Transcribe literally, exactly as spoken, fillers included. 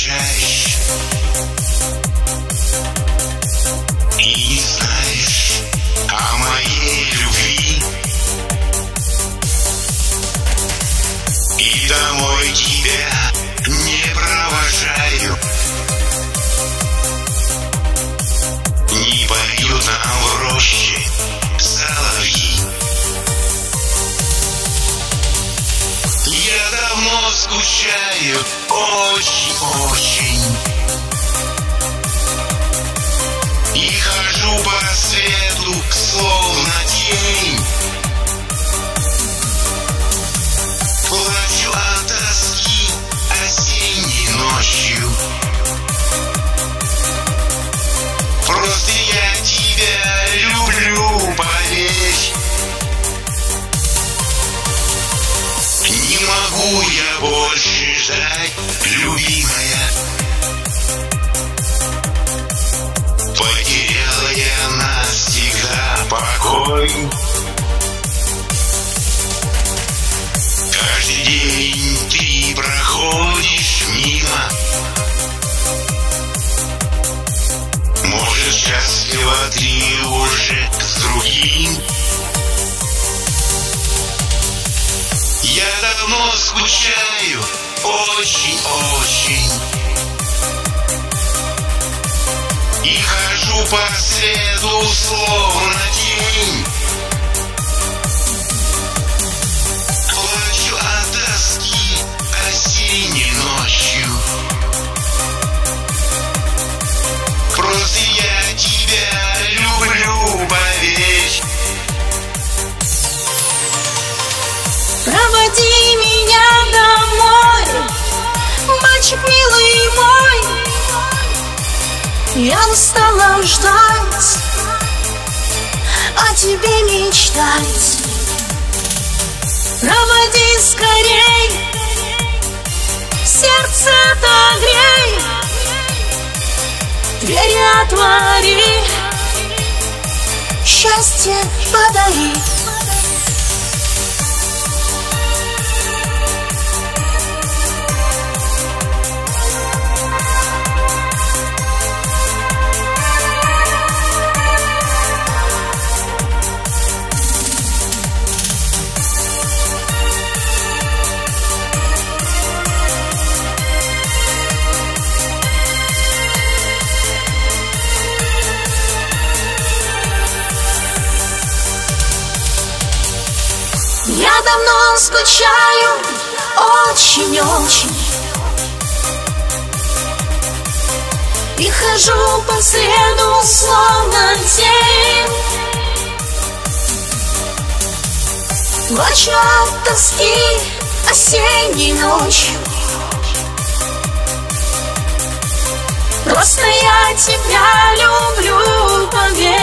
чаще и не знаешь о моей любви, и домой тебя не провожаю, не поют нам в роще соловьи. Я давно скучаю, очень-очень, и хожу по свету, словно тень. Плачу от тоски осенней ночью. Просто я тебя люблю, поверь. Не могу я больше ждать, любимая. Потеряла я навсегда покой. Каждый день ты проходишь мимо. Может, счастлива ты уже с другим. Я давно скучаю, очень-очень, и хожу по следу, словно тень. Плачу от тоски осенней ночью. Просто я тебя люблю, поверь. Проводи меня домой, мальчик милый мой. Я устала ждать, о тебе мечтать. Проводи скорей, сердце отогрей, двери отвори, счастье подари. Я давно скучаю, очень-очень, и хожу по следу, словно тень. Плачу от тоски осенней ночью. Просто я тебя люблю, поверь.